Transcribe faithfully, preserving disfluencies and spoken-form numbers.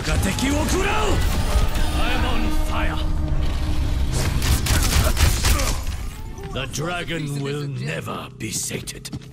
が敵を食らう I'm on fire. The dragon will never be sated.